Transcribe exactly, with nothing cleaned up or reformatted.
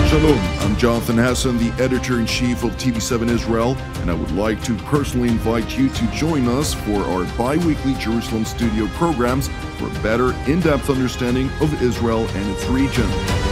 Shalom, I'm Jonathan Hassan, the editor-in-chief of T V seven Israel, and I would like to personally invite you to join us for our bi-weekly Jerusalem studio programs for a better, in-depth understanding of Israel and its region.